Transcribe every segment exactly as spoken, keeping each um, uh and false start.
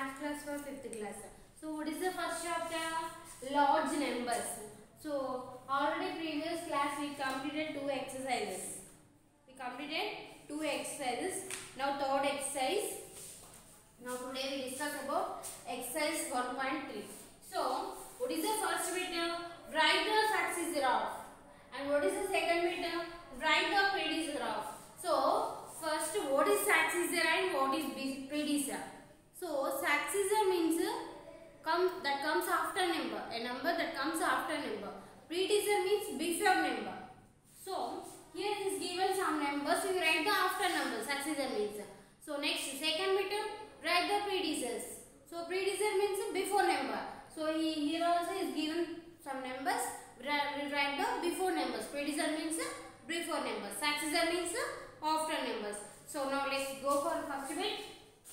math class for fifth class. So what is the first chapter? Large numbers. So already previous class we completed two exercises. We completed two exercises. Now third exercise. Now today we discuss about exercise one point three. So what is the first bit? Write the successor of. And what is the second bit? Write the predecessor of. So first, what is successor and what is predecessor? So successor means come that comes after number, a number that comes after number. Predecessor means before number. So here is given some numbers. We write the after number. Successor means. So next, second bit, write the predecessors. So predecessor means before number. So he, here also is given some numbers. We write the before numbers. Predecessor means before numbers. Successor means after numbers. So now let's go for first bit.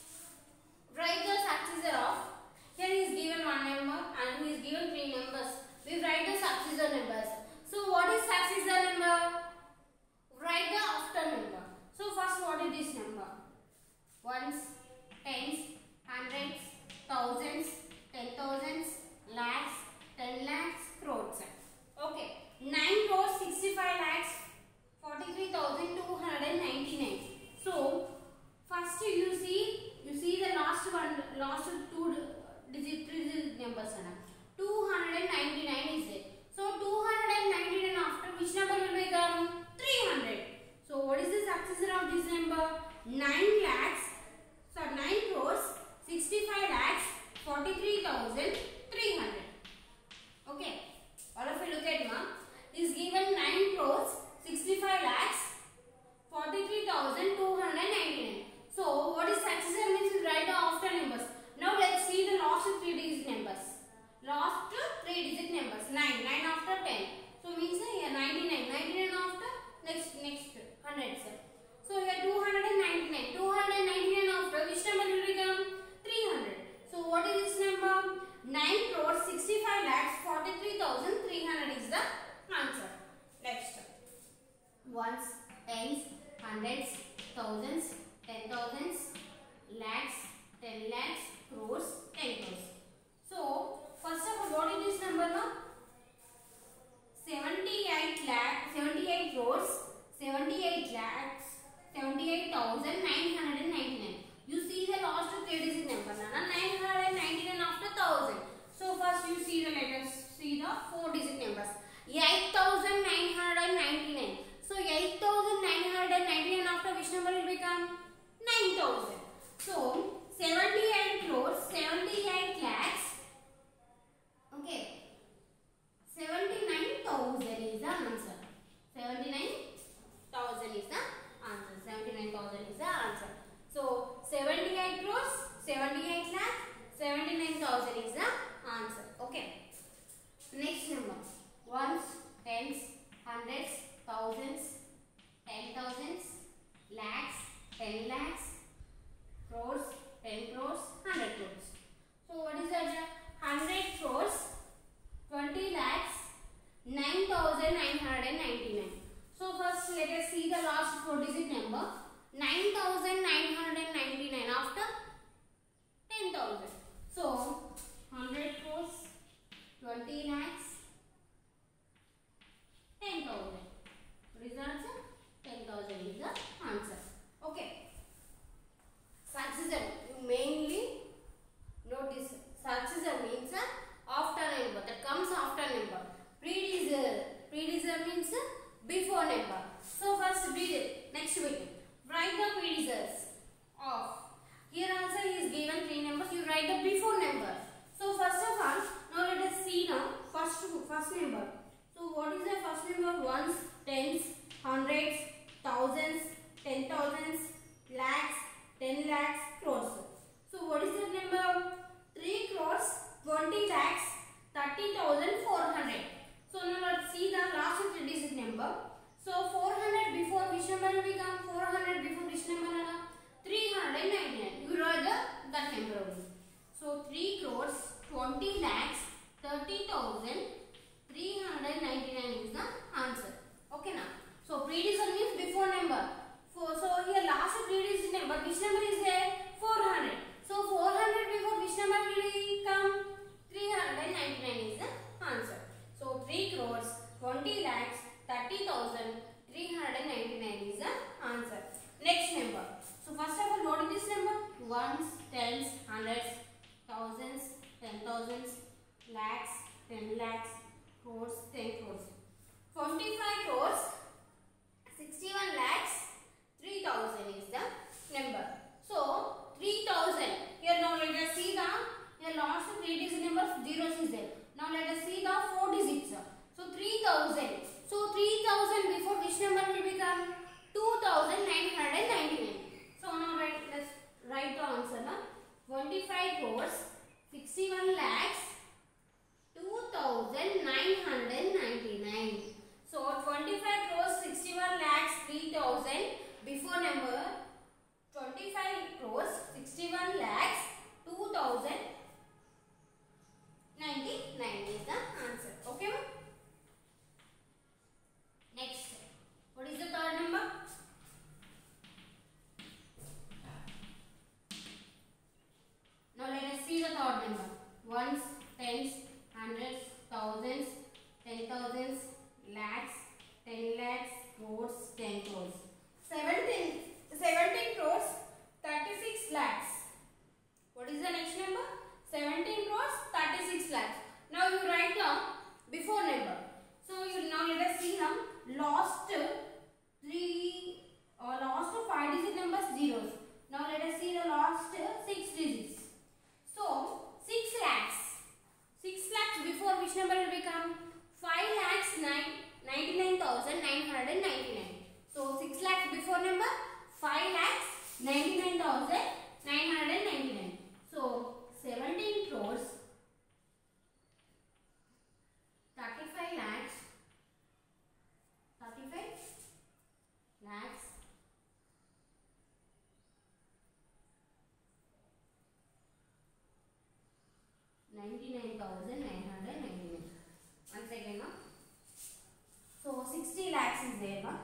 Write the successor of. Here is given one number and he is given three numbers. We write the successor numbers. So what is successor number? Write the after number. So first, what is this number? Ones, tens, hundreds, thousands, ten thousands, lakhs, ten lakhs, crores. Okay. nine crores, sixty-five lakhs, forty-three thousand two hundred ninety-nine. So first you see you see the last one, last two digit three digit numbers. two hundred ninety-nine is it. So two hundred ninety-nine after which number will become three hundred. So what is the successor of this number? nine lakhs, so nine crores, sixty-five lakhs, forty-three thousand three hundred. Okay. All of you look at ma. Is given nine crores, sixty-five lakhs, forty-three thousand two hundred ninety-nine. So what is successor means we write the after numbers. Now let's see the last three digit numbers. Last three digit numbers. nine. nine after ten. So means here ninety-nine. ninety-nine after next next one hundred. So here two hundred ninety-nine. two hundred ninety-nine after which number will become three hundred. So what is this number? nine crores, sixty-five lakhs, forty-three thousand three hundred is the answer. Next. Ones, tens, hundreds, thousands, ten thousands, lakhs, ten lakhs, crores, ten crores. So first of all, what is this number now? seventy-eight lakh, seventy-eight crores, seventy-eight lakhs, seventy-eight thousand nine hundred ninety-nine. You see the last three digit number. nine hundred ninety-nine after one thousand. So first you see the letters, see the four digit numbers. eight thousand nine hundred ninety-nine. So eight thousand nine hundred ninety-nine after which number will become nine thousand. So seventy-eight crores, seventy-eight lakhs. Okay. seventy-nine thousand is the answer. seventy-nine thousand is the answer. seventy-nine thousand is the answer. So seventy-eight crores, seventy-eight lakhs, seventy-nine thousand is the answer. Okay. Next number. Ones, tens, hundreds, thousands, ten thousands, lakhs, ten lakhs, crores, ten crores, hundred crores. So what is that? Hundred crores, twenty lakhs, nine thousand nine hundred ninety-nine. So first let us see the last four digit number. nine thousand nine hundred ninety-nine after ten thousand. So hundred crores, twenty lakhs, ten thousand. What is the answer? ten thousand is the answer. Okay. Successor. You mainly notice successor means after number that comes after number. Predecessor. Predecessor means before number. So first bit. Next bit. Write the predecessors of. Here also he is given three numbers. You write the before number. So first of all, now let us see now first first number. So what is the first number? Ones, tens, hundreds, thousands, ten thousands, lakhs, ten lakhs, crores. So what is that number? three crores, twenty lakhs, thirty thousand four hundred. So now let's see the last three digit number. So four hundred before which number will become? four hundred before which number? three hundred ninety-nine. You write the that number only. So three crores, twenty lakhs, thirty thousand three hundred ninety-nine is the answer. Okay now. So predecessor means before number. So here last three digit number. Which number is there? four hundred. So four hundred before which before number twenty-five crores sixty-one lakhs two thousand ninety-nine is the answer. Okay. Next, what is the third number? Now let us see the third number. Ones, tens, hundreds, thousands, ten thousands, lakhs, ten lakhs, crores, ten crores. seventeen, seventeen crores, thirty-six lakhs. What is the next number? seventeen crores, thirty-six lakhs. Now you write down before number. So you now let us see now last three or last five digit numbers zeros. Now let us see the last six digits. So six lakhs. six lakhs before which number will become? five lakhs ninety-nine thousand nine hundred ninety-nine. So six lakhs before number five lakhs ninety-nine thousand nine hundred ninety-nine. So seventeen crores thirty-five lakhs thirty-five lakhs ninety-nine thousand nine hundred ninety-nine. One second, ma. So sixty lakhs is there, ma.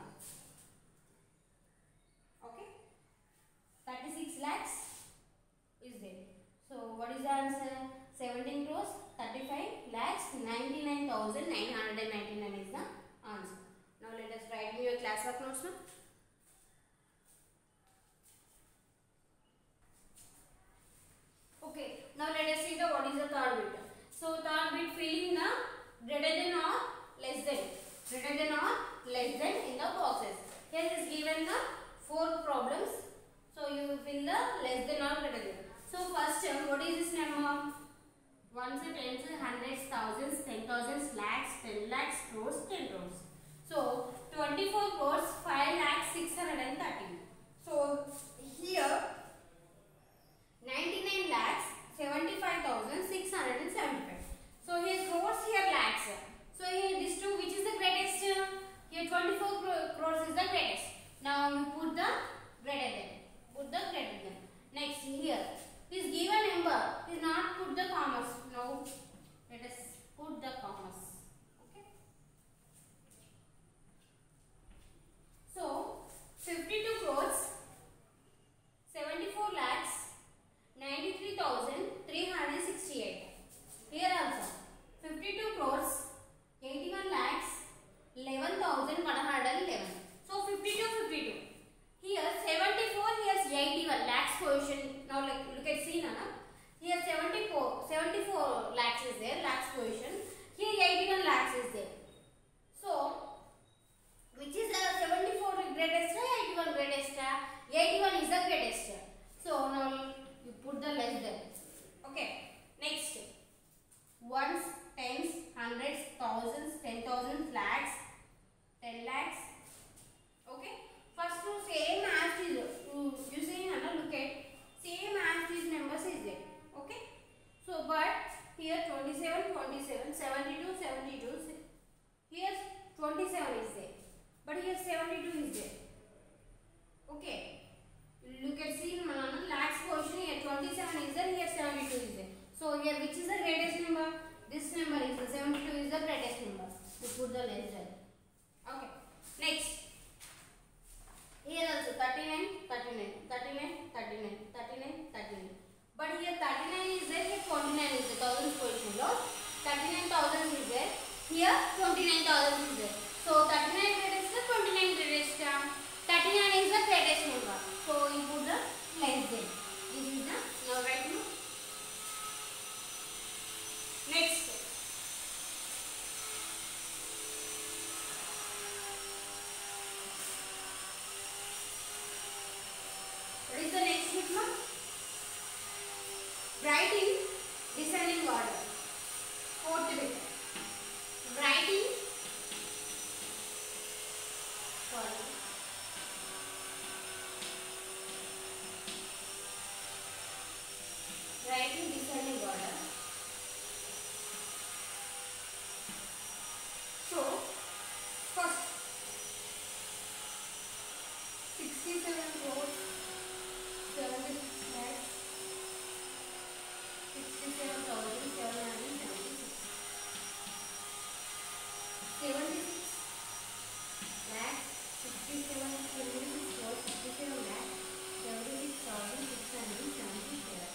Okay. thirty-six lakhs is there. So what is the answer? seventeen crores thirty-five lakhs ninety-nine thousand nine hundred ninety-nine is the answer. Now let us write me your class work notes, ma. Okay, now let us see the what is the third bit. So third bit filling the greater than or less than, greater than or less than in the boxes. Here is given the four problems. So you fill the less than or greater than. So first term, what is this number? Ones, tens, hundreds, thousands, ten thousands, lakhs, ten lakhs, crores, ten crores. So twenty-four crores five lakhs six hundred thirty. So here ninety-nine lakhs seventy-five thousand six hundred seventy-five. So here crores, here lakhs. So here these two, which is the greatest? Here twenty-four crores is the greatest. Now you put the greater than. Put the greater than. Next here, his given number is not put the commas. Now let us put the commas. Okay. So fifty-two crores seventy-four lakhs ninety-three thousand three hundred sixty-eight. Here also fifty-two crores eighty-one lakhs eleven thousand one hundred eleven. So fifty-two, fifty-two. Here seventy-four, here eighty-one lakhs position. Now look, look at C, Nana. Here seventy-four, seventy-four lakhs is there, lakhs position. Here eighty-one lakhs is there. So which is the seventy-four greatest or eighty-one greatest? eighty-one is the greatest. So now you put the less than. Okay. Next, ones, tens, hundreds, thousands, ten thousands, lakhs, ten lakhs. Okay. First two same as is. You see, Hannah, look at same as these numbers is there. Okay. So but here twenty-seven, twenty-seven, seventy-two, seventy-two. Here twenty-seven is there. But here seventy-two is there. Okay. Look at see, Hannah, lakhs portion here twenty-seven is there. Here seventy-two is there. So here which is the greatest number? This number is the seventy-two is the greatest number. We put the less than. Okay. Next. Here also thirty-nine, thirty-nine, thirty-nine, thirty-nine, thirty-nine, thirty-nine. But here thirty-nine is there, here twenty-nine is the thousands position. No? thirty-nine thousand is there. Here twenty-nine thousand is there. So thirty-nine greatest, twenty-nine greatest. thirty-nine is the greatest number. So you put the less than. This is the now right now. Next. What is the next bit, ma'am? Write in descending order. Fourth bit. Write in order. Write in descending order. So first six sixty-seven crores, seventy-six lakhs, sixty-seven thousand seven hundred seventy-six. seventy-six lakhs, sixty-seven, seventy-six crores, sixty-seven lakhs, seventy-six thousand six hundred seventy-seven.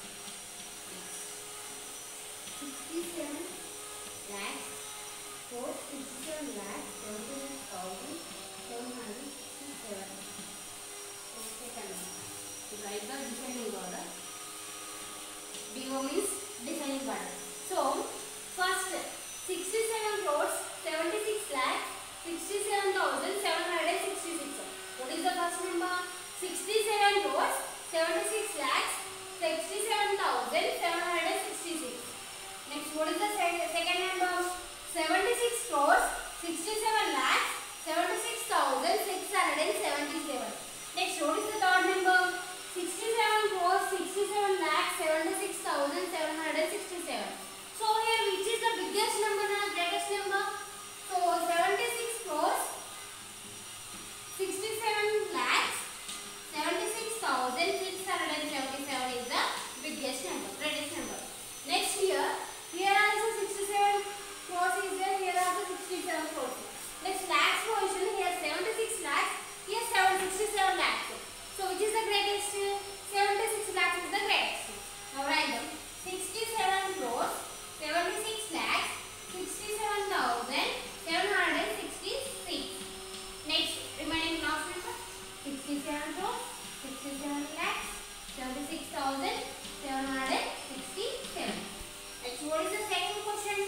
sixty-seven lakhs, crores, sixty-seven lakhs, seventy-six thousand seven hundred sixty-seven. Second one. To write the descending order. D O means descending order. So, first sixty-seven crores, seventy-six lakhs, sixty-seven thousand seven hundred sixty-six. What is the first number? sixty-seven crores, seventy-six lakhs, sixty-seven thousand seven hundred sixty-six. Next, what is the second number? seventy-six crores, sixty-seven lakhs, seventy-six thousand six hundred seventy-seven. Next, what is the third number? sixty-seven crores, sixty-seven lakhs, seventy-six thousand seven hundred sixty-seven. So here, which is the biggest number and greatest number? So seventy-six crores, sixty-seven lakhs, seventy-six thousand six hundred seventy-seven is the biggest number, greatest number. Next here, here also sixty-seven crores is there, here also sixty-seven crores. Next lakhs portion, here seventy-six lakhs, here sixty-seven lakhs. So which is the greatest? seventy-six lakhs is the greatest. Now write them. sixty-seven crores, seventy-six lakhs, sixty-seven thousand seven hundred sixty-six. Next, remaining last number. sixty-seven crores, sixty-seven lakhs, seventy-six thousand seven hundred sixty-seven. Next, what is the second question?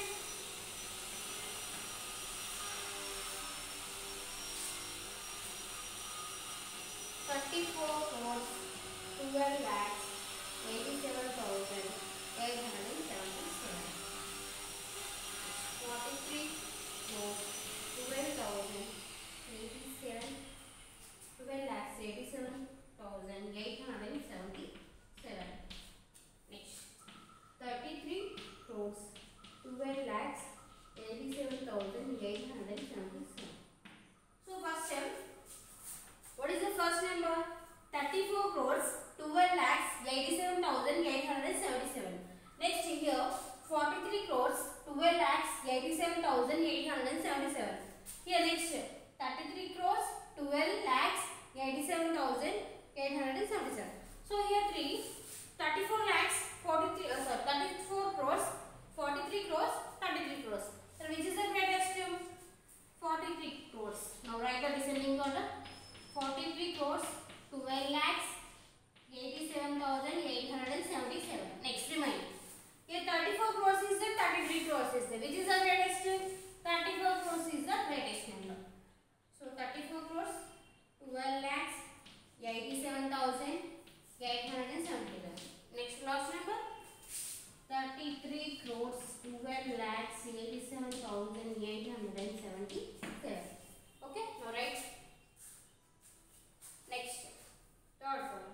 thirty-four crores, twelve lakhs, eighty-seven thousand eight hundred seventy-seven. forty-three crores, twelve thousand eighty-seven, twelve lakhs, eighty-seven thousand eight hundred seventy-seven. Next, thirty-three crores, twelve lakhs, eighty-seven thousand eight hundred seventy-seven. So first step. What is the first number? thirty-four crores, twelve lakhs, eighty-seven thousand eight hundred seventy-seven. Next here, forty-three crores, twelve lakhs, eighty-seven thousand eight hundred seventy-seven. Here next, thirty-three crores, twelve lakhs, eighty-seven thousand eight hundred seventy-seven. So here three, thirty-four lakhs, forty-three, uh, sorry, thirty-four crores, forty-three crores, thirty-three crores. So which is the greatest? forty-three crores. Now write the descending order. forty-three crores, twelve lakhs, eighty-seven thousand eight hundred seventy-seven. Next, remind. Here thirty-four crores is the thirty-three crores is the which is the greatest? thirty-four crores is the greatest number. So thirty-four crores, twelve lakhs, eighty-seven thousand eight hundred seventy-seven. Next last number. thirty-three crores, twelve lakhs, eighty-seven thousand eight hundred seventy-seven. Okay, all right. Next, third one.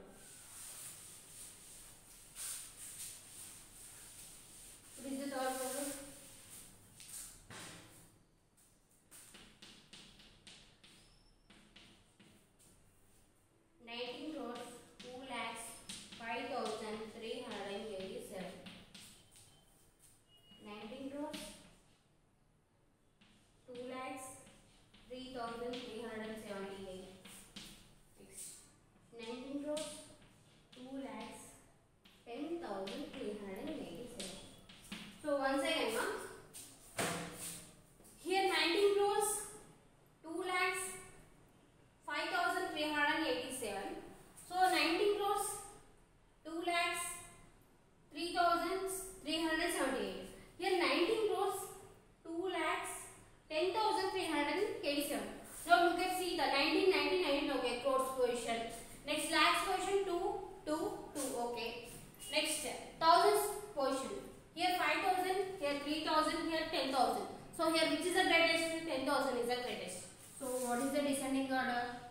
What is the third one? nineteen crores, two lakhs, five thousand three hundred eighty-seven. nineteen crores, two lakhs, three thousand three hundred seventy-eight. nineteen crores, two lakhs, ten thousand three hundred eighty-seven. So once again, ma'am. Here nineteen crores, two lakhs, five thousand three hundred eighty-seven. So nineteen crores, two lakhs, three thousand three hundred seventy-eight. Here nineteen crores, two lakhs, ten thousand three hundred eighty-seven. Now look at see the nineteen, nineteen, nineteen. Okay, crores position. Next lakhs portion two, two, two. Okay. Next thousands portion. Here five thousand, here three thousand, here ten thousand. So here which is the greatest? ten thousand is the greatest. So what is the descending order?